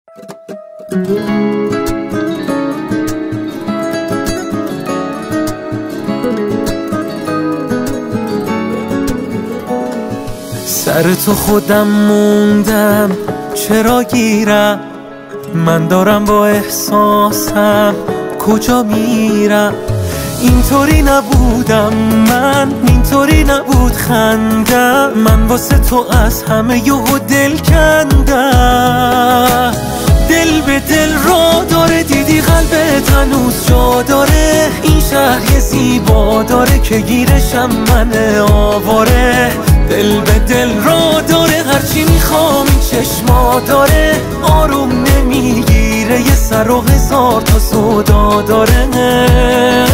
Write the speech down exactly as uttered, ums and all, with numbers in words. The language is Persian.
سر تو خودم موندم چرا گیرم، من دارم با احساسم کجا میرم. اینطوری نبودم من، اینطوری نبود خندم، من واسه تو از همه یهو دل کندم. دل به دل را داره، دیدی قلبت هنوز جا داره. این شهر یه زیبا داره که گیرشم من آواره. دل به دل را داره، هرچی میخوام این چشما داره. آروم نمیگیره، یه سر و هزار تا سودا داره.